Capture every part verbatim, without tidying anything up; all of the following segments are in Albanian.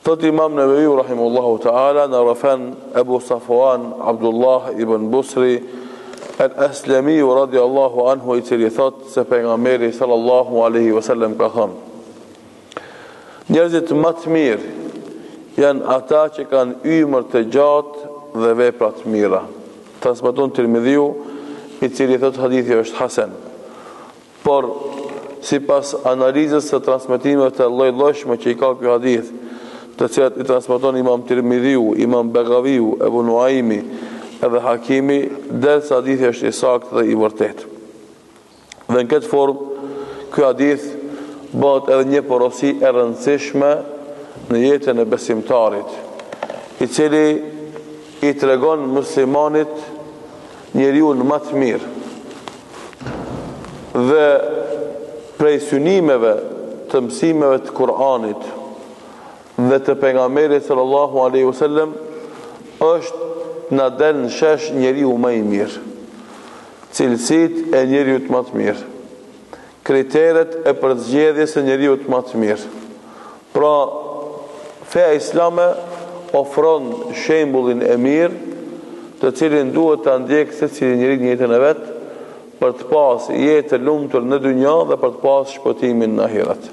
Thot Imam Nawawi rahimahullahu ta'ala në rëfen Ebu Safwan Abdullah ibn Busri al-Aslami radiallahu anhu, i cili thot se pejgamberi sallallahu alaihi wasallam ka thënë: njerëzit më të mirë janë ata që kanë ymër të gjatë dhe vepra të mira. Transmeton Tirmidhiu, i cili thot hadithi është hasan. Por sipas analizës së transmetimeve të lloj-llojshme që i ka ky hadith, të cilat i transmeton Imam Tirmidhiu, Imam Begaviu, Ebu Nuaimi edhe Hakimi, derisa hadithi është i saktë dhe i vërtetë. Dhe në këtë formë, ky hadith bëhet edhe një porosi e rëndësishme në jetën e besimtarit, i cili i tregon muslimanit njeriu më të mirë. Dhe prej synimeve të mësimeve të Kur'anit dhe të pejgamberit sallallahu alaihi wasallam është na del në shesh njeriu më i mirë, cilësitë e njeriu më të mirë, kriteret e përzgjedhjes së njeriu më të mirë. Pra, feja islame ofron shembullin e mirë, të cilin duhet ta ndjekë secili njeri në jetën e vet, për të pas jetë të lumtur në dynja dhe për të pas shpëtimin në ahiret.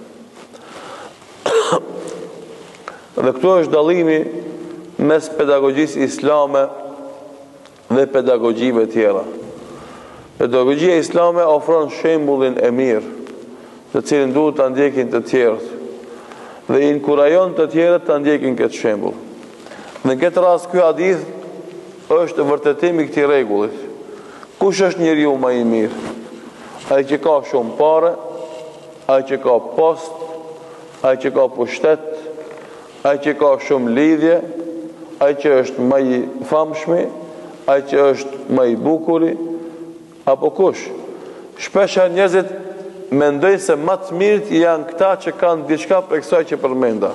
Dhe këtu është dallimi mes pedagogjisë islame dhe pedagogjive tjera. Pedagogjia islame ofron shembullin e mirë, të cilin duhet ta ndjekin të tjerët, dhe i inkurajon të tjerët ta ndjekin këtë shembull. Në këtë rast ky hadith është vërtetimi i këtij rregullit. Kush është njeriu më i mirë? Ai që ka shumë parë, ai që ka post, ai që ka pushtet, ai që ka shumë lidhje, ai që është më i famshëm, ai që është më i bukuri, apo kush? Shpesh njerëzit mendojnë se më të mirët janë këta që kanë diçka për kësaj që përmenda.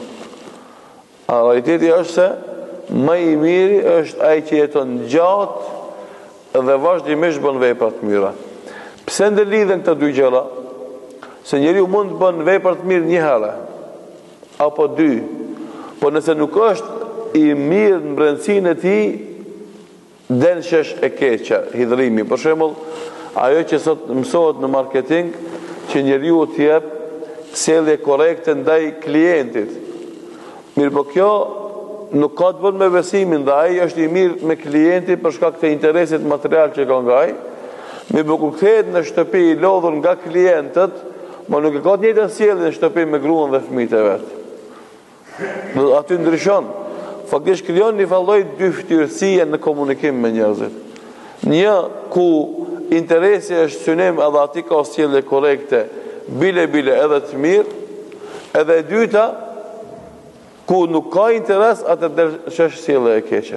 A realiteti është se më i miri është ai që jeton gjatë dhe vazhdimisht bën vepra të mira. Pse ndërlidhen këto dy gjëra? Se njeriu mund të bën vepra të mirë një herë apo dy, por nëse nuk është i mirë në brendësinë e tij, den shesh e keqja, hidhrimi. Për shembull, ajo që sot mësohet në marketing, që njeriu të jep sjellje korrekte ndaj klientit. Mirë, po kjo nuk ka të bëjë me besimin, dhe ai është i mirë me klientin për shkak të interesit material që ka nga ai. Mirë, po kur kthehet në shtëpi i lodhur nga klientët, mo nuk e ka të njëjtën sjellje në shtëpi me gruan dhe fëmijët e vet. Dhe aty ndryshon. Faktikisht krijon një lloj dyftyrësie në komunikim me njerëzit. Një ku interesi është synim edhe aty ka sjellje korrekte, bile bile edhe të mirë, edhe e dyta ku nuk ka interes, atë dërshesh sjellje e keqe.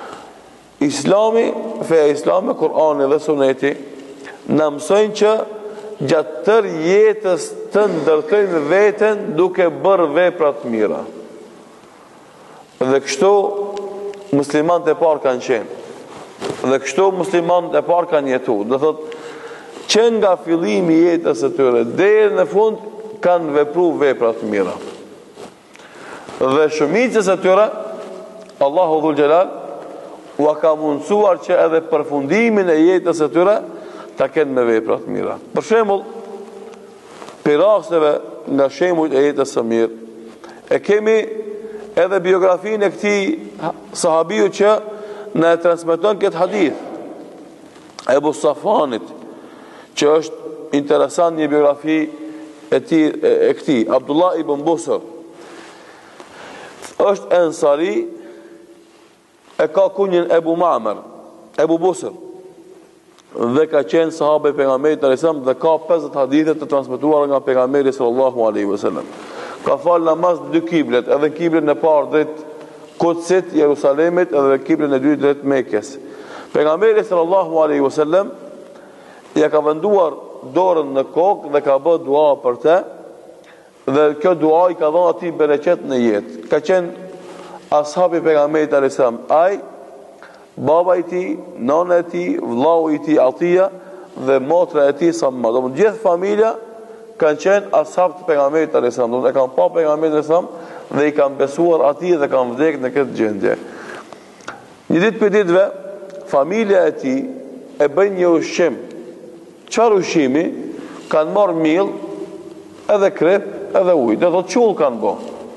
Islami, feja islame, Kur'ani dhe Suneti na mësojnë që gjatë tërë jetës të ndërtojmë veten duke bërë vepra të mira. Dhe kështu muslimanët e parë kanë qenë. Dhe kështu muslimanët e parë kanë jetuar. Do thotë që nga fillimi i jetës së tyre deri në fund kanë vepruar vepra të mira. Dhe shumicës e tyre Allahu Dhul Gjelal u ka mundësuar që edhe përfundimin e jetës e tyre ta kenë me vepra të mira. Për shembull, për rasteve nga shembujt e jetës së mirë, e kemi edhe biografinë e këtij sahabiu që na transmeton këtë hadith, Ebu Safwanit, që është interesant një biografi e tij e këtij, Abdullah ibn Busr. Është ensari, e ka kunjën Ebu Ma'mer, Ebu Busr, dhe ka qenë sahabe i pejgamberit sallallahu alaihi wasallam, dhe ka pesëdhjetë hadithe të transmetuara nga pejgamberi sallallahu alaihi wasallam. Ka falë namaz dy kiblet, edhe kiblen e parë drejt Kutsit, Jerusalemit, edhe kiblen e dytë drejt Mekës. Pejgamberi sallallahu alaihi wasallam ja ka venduar dorën në kokë dhe ka bërë dua për të, dhe kjo dua i ka dhënë atij bereqet në jetë. Ka qenë ashabi pejgamberit alayhis salam, ai, baba i tij, nana e tij, vllau i tij Atia dhe motra e tij Samma. Do të gjithë familja kanë qenë ashab të pejgamberit alayhis salam. Do të kanë pa pejgamberin alayhis salam dhe i kanë besuar atij dhe kanë vdekur në këtë gjendje. Një ditë për ditëve, familja e tij e bën një ushqim. Çfarë ushqimi? Kanë marrë miell, edhe krep, edhe ujë. Do thotë çull kanë bë.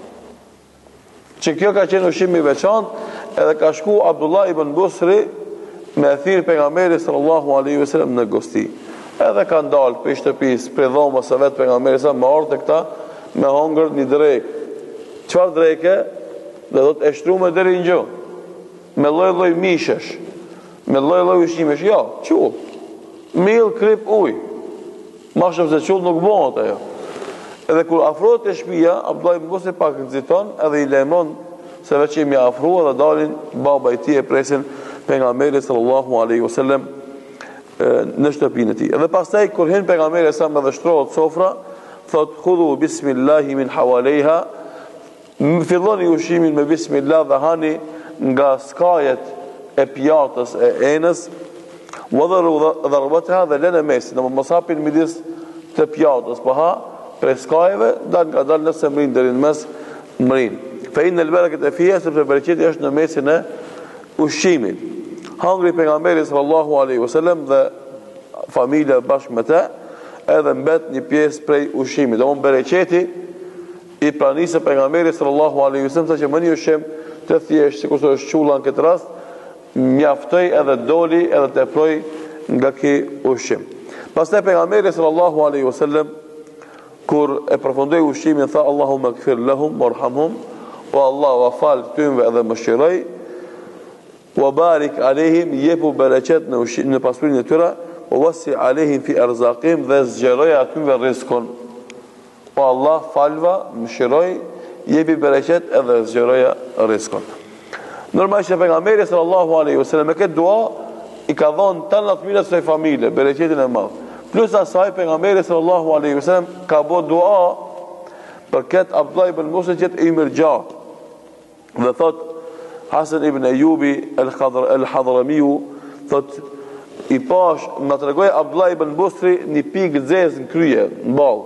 Që kjo ka qenë ushqim i veçantë, edhe ka shku Abdullah ibn Busri me thirr pejgamberit sallallahu alaihi wasallam në gosti. Edhe kanë dalë për shtëpisë, për dhomës së vet pejgamberit sa më ardhe këta me hongër një drek. Çfarë dreke? Do thotë e shtruar deri në gjuhë. Me lloj-lloj mishesh, me lloj-lloj ushqimesh, jo, çull. Miell, krip, ujë. Ma shumë se qull nuk bëhet ajo. Edhe kur afrohet e shtëpia, Abdullah ibn Busri pak nxiton edhe i lejmon se veç jemi afruar dhe dalin baba i tij e presin pejgamberin sallallahu alaihi wasallam në shtëpinë e tij. Edhe pastaj kur hyn pejgamberi sa më shtrohet sofra, thot khudhu bismillahi min hawalaiha, filloni ushqimin me bismillah dhe hani nga skajet e pjatës e enës, wadharu dharbatha dhe lënë mes, në mos hapin midis të pjatës, po ha prej skajeve, dal nga dal nëse mrin deri në mes, mrin. Fa inna al-barakata fiha, sepse bereqeti është në mesin e ushqimit. Hangri pejgamberi sallallahu alaihi wasallam dhe familja bashkë me të, edhe mbet një pjesë prej ushqimit. Domthon bereqeti i pranisë pejgamberit sallallahu alaihi wasallam sa që më një ushqim të thjesht, sikur të është çulla në këtë rast, mjaftoi edhe doli edhe teproi nga ky ushqim. Pastaj pejgamberi sallallahu alaihi wasallam kur e përfundoi ushqimin tha Allahumma ighfir lahum warhamhum, o Allah wa fal tyre edhe mëshiroj, wa barik alehim, jepu bereqet në ushqim në pasurinë e tyre, wa wasi alehim fi arzaqihim, dhe zgjeroj atyre rrezikun. O Allah falva, mëshiroj, jepi bereqet edhe zgjeroj rrezikun. Normalisht pejgamberi sallallahu alaihi wasallam me këtë dua i ka dhënë të në fëmijët e familje, bereqetin e madh. Plus asaj pejgamberi sallallahu alaihi wasallam ka bë dua për këtë Abdullah ibn Busri që i mirëgjatë. Dhe thot Hasan ibn Ayyubi al-Hadrami, thot i pash më tregoi Abdullah ibn Busri një pikë zezë në krye, në ball.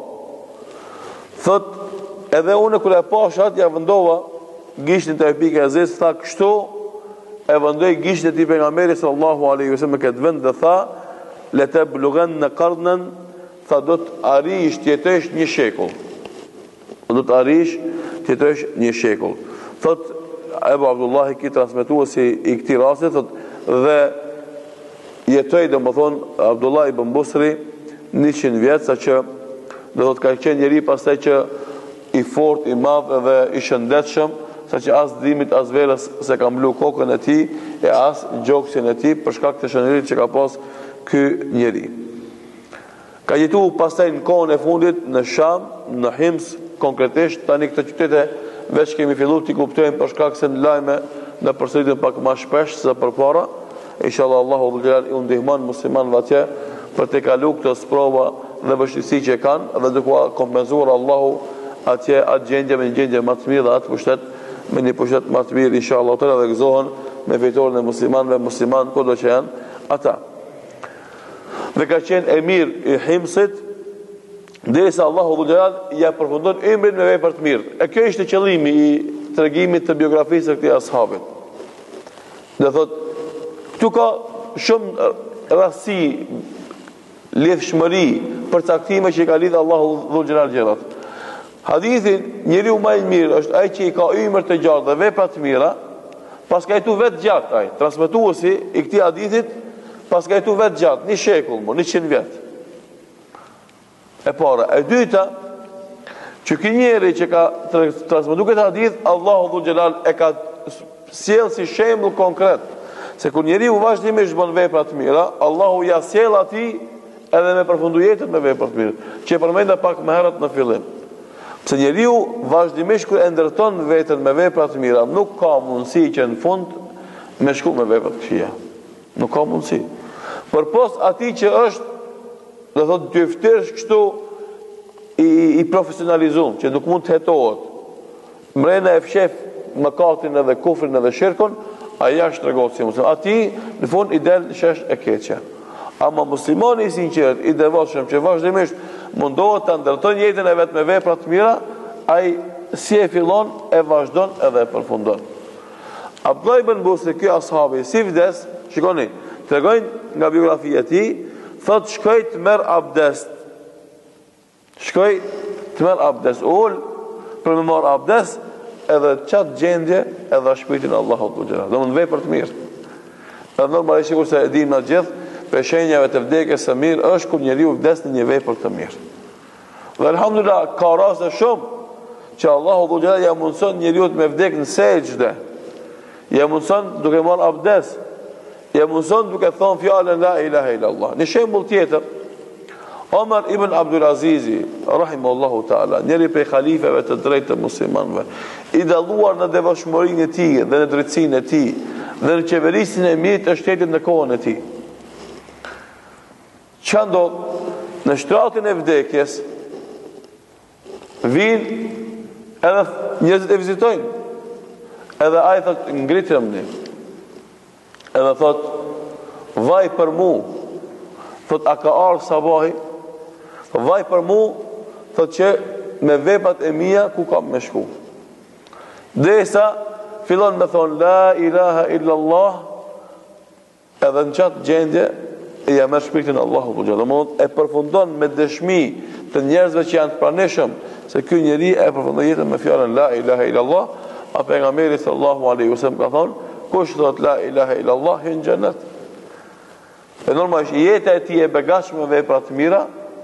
Thot edhe unë kur e pash atë ja vendova gishtin të pikë e zezë, tha kështu e vendoi gishtin e tij pejgamberi sallallahu alaihi wasallam në këtë vend dhe tha le të blugën në karnën, tha do të arish tjetësh një shekull. Do të arish tjetësh një shekull. Thot Ebu Abdullahi ki transmetuesi i këtij rasti, thot dhe jetoi domethënë Abdullah ibn Busri njëqind vjet, sa që do të ka qenë njëri pastaj që i fort, i madh dhe i shëndetshëm, sa që as dimit as verës se ka mblu kokën e tij e as gjoksin e tij për shkak të shëndetit që ka pas ky njeri. Ka jetu pastaj në kohën e fundit në Sham, në Hims, konkretisht tani këtë qytete veç kemi filluar t'i kuptojmë për shkak se në lajme në përsëritjen pak më shpesh se përpara. Inshallah Allahu dhul i ndihmon muslimanëve atje për të kaluar këto sprova dhe vështirësi që kanë dhe duke kompenzuar Allahu atje atë gjendje me një gjendje më të mirë dhe atë pushtet me një pushtet më të mirë inshallah të dhe gëzohen me fitoren e muslimanëve, musliman kudo që janë ata. Dhe ka qenë emir i Himsit, derisa Allahu dhul jalal ja përfundon emrin me vepra të mirë. E kjo ishte qëllimi i tregimit të biografisë së këtij ashabit. Dhe thot, këtu ka shumë rasti, lidhshmëri, përcaktime që i ka lidhë Allahu dhul jalal xhelat. Hadithin njeriu më i mirë është ai që i ka emër të gjatë dhe vepra të mira, pas ka jetu vetë gjatë ai. Transmetuesi i këtij hadithit pas ka jetu vetë gjatë, një shekull, mo, njëqind vjet. E para, e dyta, që ky njeri që ka transmetuar këtë hadith, Allahu dhul jalal e ka sjell si shembull konkret, se kur njeriu vazhdimisht bën vepra të mira, Allahu ja sjell atij edhe me përfundu jetën me vepra të mira, që e përmenda pak më herët në fillim. Pse njeriu vazhdimisht kur e ndërton veten me vepra të mira, nuk ka mundësi që në fund me shku me vepra të këqija. Nuk ka mundësi. Përpos atij që është, do thotë dyftësh kështu i, i profesionalizuar, që nuk mund të hetohet. Mrena e fshef mëkatin edhe kufrin edhe shirkun, ai jashtë tregohet si musliman. Atij në fund i del shesh e keqja. Ama muslimani i sinqert, i devotshëm që vazhdimisht mundohet të ndërton jetën e vet me vepra të mira, ai si e fillon, e vazhdon edhe e përfundon. Abdullah ibn Busri, ky ashabi, si vdes, shikoni, tregojnë nga biografia e tij, thot shkoj të merr abdest. Shkoj të merr abdest, ul për me marr abdest, edhe çat gjendje edhe shpirtin Allahut të xhelal. Domthonë vepër të mirë. Edhe normalisht sikur se e dimë na gjithë, për shenjave të vdekjes së mirë është kur njeriu vdes në një vepër të mirë. Dhe alhamdulillah ka raste shumë që Allahu dhu xhelal ja mundson njeriu të me vdek në sejdë. Ja mundson duke marr abdest. Ja mundson duke thonë fjalën la ilaha illallah. Në shembull tjetër, Omar ibn Abdul Azizi, rahimahullahu taala, njëri prej halifeve të drejtë të muslimanëve, i dalluar në devotshmërinë e tij dhe në drejtsinë e tij dhe në qeverisjen e mirë të shtetit në kohën e tij. Çka ndodh në shtratin e vdekjes, vinë edhe njerëzit e vizitojnë. Edhe ai thot ngritemi. Edhe thot vaj për mu. Thot a ka ardhur sabahi? Vaj për mu, thot që me veprat e mia ku kam me shku. Derisa fillon me thon la ilaha illa Allah, edhe në qatë gjendje e ja merr shpirtin Allahu të xhelal. E përfundon me dëshmi të njerëzve që janë të pranishëm se ky njeri e përfundon jetën me fjalën la ilaha illa Allah. A pejgamberi sallallahu alaihi wasallam ka thonë, kush thot la ilaha illa Allah hyn xhenet. E normalisht jeta e tij e begatshme me vepra të mira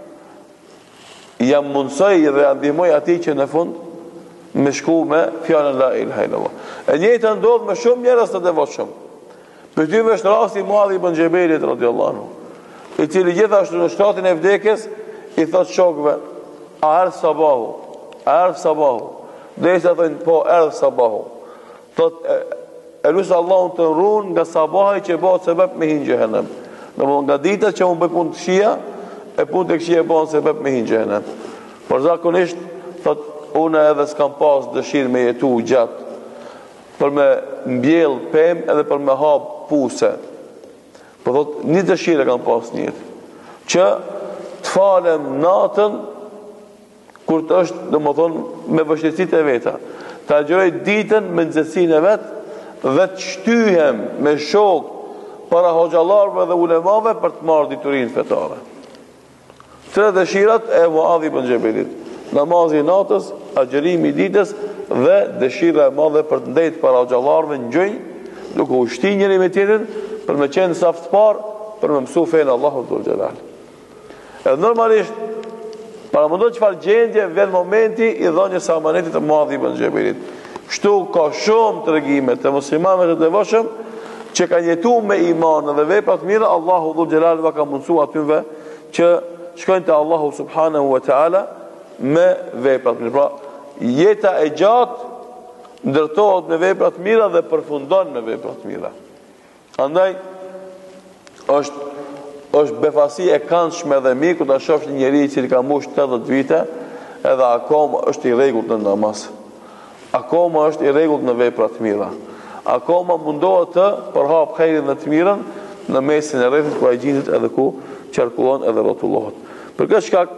jam mundsoj dhe ndihmoj atij që në fund me shku me fjalën la ilaha illa Allah. E njëjta ndodh me shumë njerëz të devotshëm. Për ty është rasti Muadh ibn Jabelit radhiyallahu anhu, i cili gjithashtu në shtatin e vdekjes i thot shokëve, a erdh sabahu, a erdh sabahu. Derisa thonë po erdh sabahu. Thot e lusë Allahun të rrunë nga sabahi që bëhet sebeb me hinë xhehenem. Domthonë nga dita që unë bëj punë të këqija, e punë të këqija bëhen sebeb me hinë xhehenem. Por zakonisht thot unë edhe s'kam pas dëshirë me jetu gjatë për me mbjell pemë edhe për me hap puse. Po thot një dëshirë kam pas në jetë, që të falem natën kur të është, domethënë, me vështirësitë e veta. Ta gjëroj ditën me nxehtësinë e vet dhe të shtyhem me shok para hoxhallarëve dhe ulemave për të marrë diturinë fetare. Tre dëshirat e Muadh ibn Jabelit: namazi i natës, agjërimi i ditës dhe dëshira e madhe për të ndejtë para hoxhallarëve në gjunjë, duke u shti njëri me tjetrin për me qenë saf të parë për me mësu fenë Allahut dhul xhelal. Edhe normalisht para mundon çfarë gjendje vjen momenti i dhënies së amanetit të Muadh ibn Jabelit. Kështu ka shumë tregime të muslimanëve të devotshëm që kanë jetuar me iman dhe vepra të mira, Allahu dhul xhelal va ka mundsuar atyve që shkojnë te Allahu subhanahu wa taala me vepra të mira. Pra, jeta e gjatë ndërtohet me vepra të mira dhe përfundon me vepra të mira. Andaj është është befasi e këndshme dhe mirë kur ta shohësh një njeri i cili ka mbush tetëdhjetë vite edhe akoma është i rregullt në namaz. Akoma është i rregullt në vepra të mira. Akoma mundohet të përhap hajrin dhe të mirën në mesin e rrethit ku ai gjendet edhe ku qarkullon edhe rrotullohet. Për këtë shkak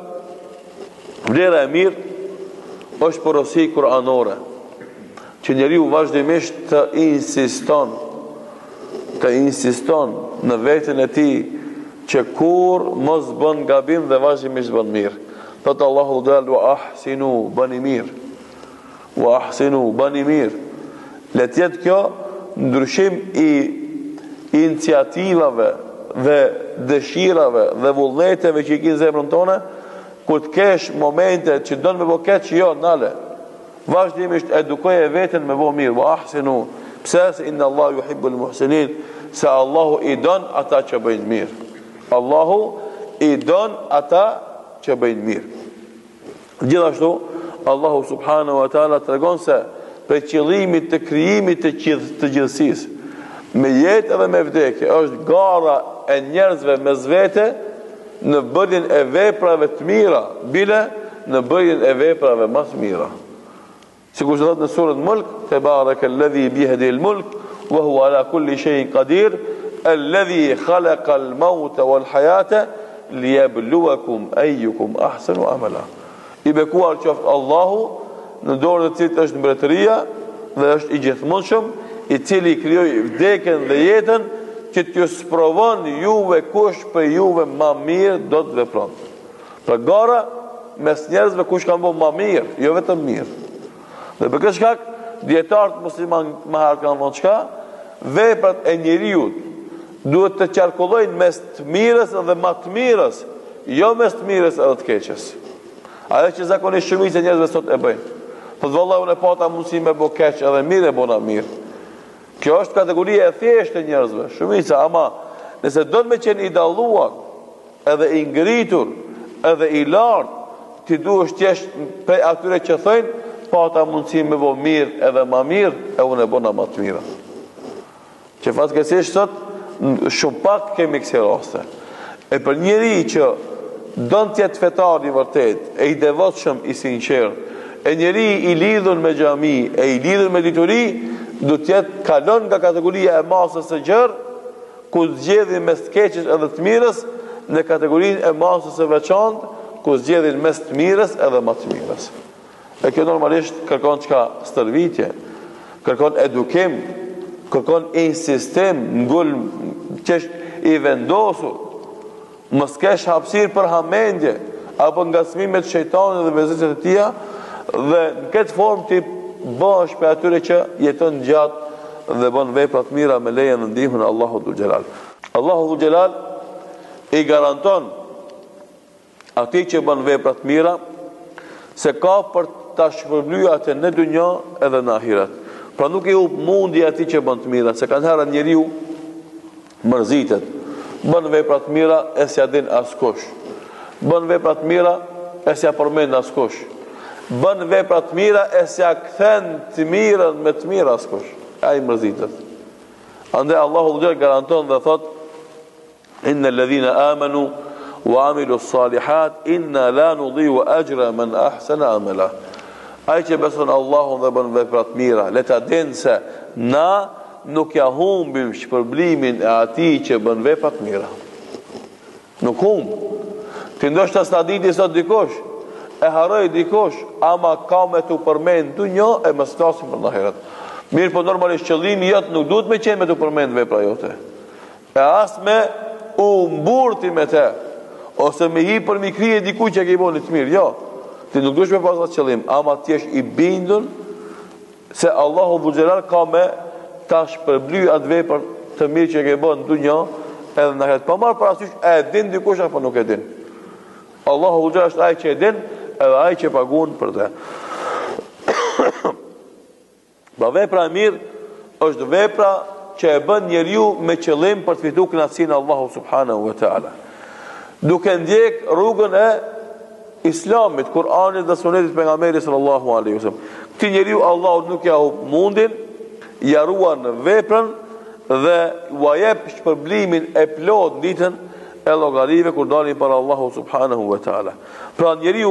vlera e mirë është porosi kuranore, që njeriu vazhdimisht të insiston të insiston në veten e tij që kur mos bën gabim dhe vazhdimisht bën mirë. Thot Allahu dal wa ahsinu bani mirë. Wa ahsinu bani mirë. Le të jetë kjo ndryshim i iniciativave dhe dëshirave dhe vullneteve që i kinë zemrën tonë, kur të kesh momente që don me bëket që jo nale. Vazhdimisht edukoje veten me bë mirë. Wa ahsinu. Pse? Se inna Allah yuhibbul muhsinin. Se Allahu i don ata që bëjnë mirë. Allahu i don ata që bëjnë mirë. Gjithashtu Allahu subhanahu wa taala tregon se për qëllimit të krijimit të gjithësisë me jetë edhe me vdekje është gara e njerëzve mes vete në bërjen e veprave të mira, bile në bërjen e veprave më të mira. Sikur që thotë në surën Mulk, Tebarekalladhi biyadihil mulk wa huwa ala kulli shay'in qadir. الذي خلق الموت والحياة ليبلوكم أيكم أحسن عملا. I bekuar qoftë Allahu në dorë të cilit është mbretëria dhe është i gjithmonshëm, i cili krijoi vdekjen dhe jetën, që t'ju sprovon juve kush për juve ma mirë do të vepron. Pra gara mes njerëzve kush kanë bërë ma mirë, jo vetëm mirë. Dhe për këtë shkak dietarët musliman më herë kanë thënë çka? Veprat e njeriut duhet të qarkullojnë mes të mirës dhe ma të mirës, jo mes të mirës edhe të keqes. Ajo që zakonisht shumica e njerëzve sot e bëjnë. Thotë vallahi unë pata mundësi me bë keq edhe mirë e bona mirë. Kjo është kategoria e thjeshtë e njerëzve, shumica, ama nëse do të me qenë i dalluar, edhe i ngritur, edhe i lartë, ti duhesh t'jesh prej atyre që thojnë, pata mundësi me bë mirë edhe ma mirë, e unë e bona ma të mira. Që fatkeqësisht sot shumë pak kemi kësi raste. E për njeri që don të jetë fetar i vërtet, e i devotshëm, i sinqert, e njeri i lidhur me xhami, e i lidhur me dituri, do të jetë kalon nga kategoria e masës së gjerë, ku zgjedhin mes të keqes edhe të mirës, në kategorinë e masës së veçantë, ku zgjedhin mes të mirës edhe më të mirës. E kjo normalisht kërkon çka stërvitje, kërkon edukim, kërkon insistim, ngul qesh i vendosur, mos kesh hapësirë për hamendje, apo ngacmimet e shejtanit dhe vezësit e tij, dhe në këtë formë ti bësh për atyre që jeton gjatë dhe bën vepra të mira me lejen dhe ndihmën e Allahut dhul xhelal. Allahu dhul xhelal i garanton atij që bën vepra të mira se ka për ta shpërblyer atë në dunjë edhe në ahiret. Pra nuk i up mundi atij që bën të mira, se kanë herë njeriu mërzitet, bën vepra të mira e s'ja din askush. Bën vepra të mira e s'ja përmend askush. Bën vepra të mira e s'ja kthen të mirën me të mira askush. Ai mërzitet. Andaj Allahu dhe garanton dhe thot: Inna alladhina amanu wa amilu s-salihat inna la nudhi'u ajra man ahsana amala. Ai që beson Allahun dhe bën vepra të mira, le ta dinë se na nuk ja humbim shpërblimin e atij që bën vepra të mira. Nuk humb. Ti ndoshta s'ta diti sot dikush, e haroj dikush, ama ka me të përmend dunjë e mos flasim për ahiret. Mirë, po normalisht qëllimi jot nuk duhet me qenë me të përmend vepra jote. E as me u mburti me te, ose me hi për mi krije dikuj që ke i boni të mirë, jo. Ti nuk duhesh me pas atë qëllim, ama ti jesh i bindur se Allahu dhul xhelal ka me ta shpërbly atë vepër të mirë që ke bën në dunjë edhe në ahiret. Pa marr parasysh e din dikush apo nuk e din. Allahu dhul xhelal është ai që e din, edhe ai që paguon për të. Ba vepra e mirë është vepra që e bën njeriu me qëllim për të fituar kënaqësinë e Allahut subhanahu wa taala, duke ndjek rrugën e Islamit, Kur'anit dhe Sunetit pejgamberit sallallahu alaihi wasallam. Këtë njeriu Allahu nuk ja hup mundin, ja ruan veprën dhe u jep shpërblimin e plot ditën e llogarive kur dalin para Allahu subhanahu wa taala. Pra njeriu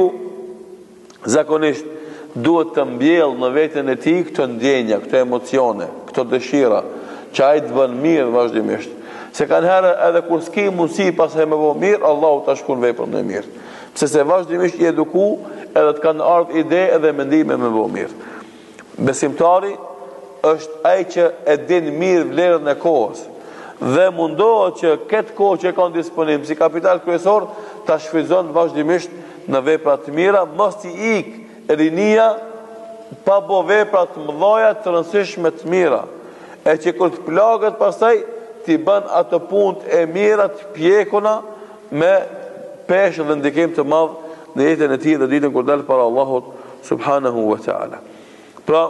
zakonisht duhet të mbjell në veten e tij këto ndjenja, këto emocione, këto dëshira, që ai të bën mirë vazhdimisht. Se kanë herë edhe kur s'ki mundësi pas e me bë mirë, Allahu ta shkon veprën e mirë. Pse se vazhdimisht i eduku edhe të kanë ardhur ide edhe mendime me bë mirë. Besimtari është ai që e din mirë vlerën e kohës dhe mundohet që këtë kohë që ka në disponim si kapital kryesor ta shfrytëzon vazhdimisht në vepra të mira, mos i ik rinia pa bo vepra të mëdha të rëndësishme të mira, e që kur të plagët pastaj ti bën ato punë e mira të pjekuna me peshë dhe ndikim të madh në jetën e tij dhe ditën kur dal para Allahut subhanahu wa taala. Pra,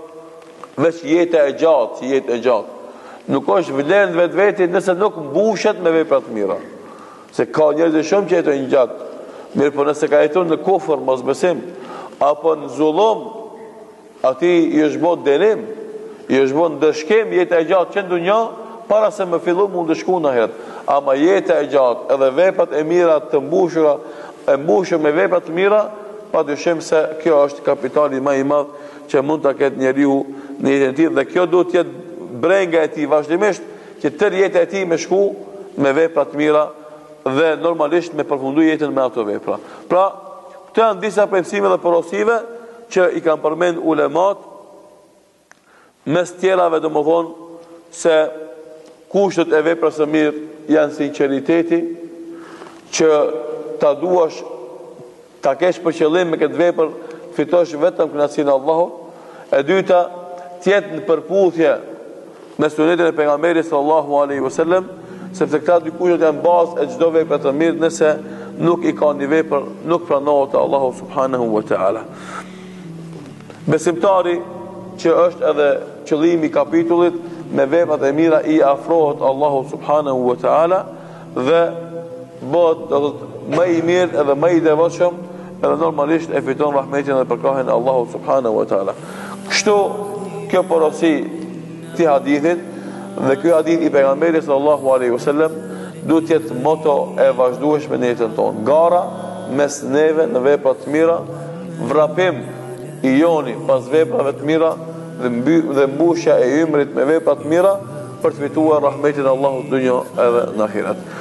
veç jeta e gjatë, si jetë e gjatë, nuk është vlerë në vetë vetit nëse nuk mbushet me vepra të mira. Se ka njerëz shumë që jetojnë gjatë, mirë po nëse ka jetuar në kufër, mosbesim, apo në zullum, ati i është bërë dënim, i është bërë ndëshkim jeta e gjatë që në dunjë, para se me fillu mund të shku në ahiret. Ama jeta e gjatë edhe veprat e mira të mbushura, e mbushur me vepra të mira, padyshim se kjo është kapitali më i madh që mund ta ketë njeriu në jetën e tij, dhe kjo duhet të jetë brenga e tij vazhdimisht, që tërë jeta e tij me shku me vepra të mira dhe normalisht me përfundu jetën me ato vepra. Pra, këto janë disa pejësime dhe porosive që i kanë përmend ulemat, mes tjerave do më thonë se kushtet e veprës së mirë janë sinqeriteti, që ta duash, ta kesh për qëllim me këtë vepër fitosh vetëm kënaqësinë e Allahut. E dyta, tjetë në përputhje me sunetin e pejgamberit sallallahu alaihi wasallam, sepse këta dy kushtet janë bazë e çdo vepre të mirë. Nëse nuk i ka një vepër, nuk pranohet te Allahu subhanahu wa taala. Besimtari, që është edhe qëllimi i kapitullit, me veprat e mira i afrohet Allahu subhanahu wa taala dhe bëhet do të më i mirë edhe më i devotshëm, edhe normalisht e fiton rahmetin dhe përkrahin e Allahu subhanahu wa taala. Kështu kjo porosi të hadithit dhe ky hadith i pejgamberit sallallahu alaihi wasallam duhet të jetë moto e vazhdueshme në jetën tonë. Gara mes neve në vepra të mira, vrapim i joni pas veprave të mira dhe, mby, dhe mbushja e ymrit me vepra të mira për të fituar rahmetin e Allahut në dunjë edhe në ahiret.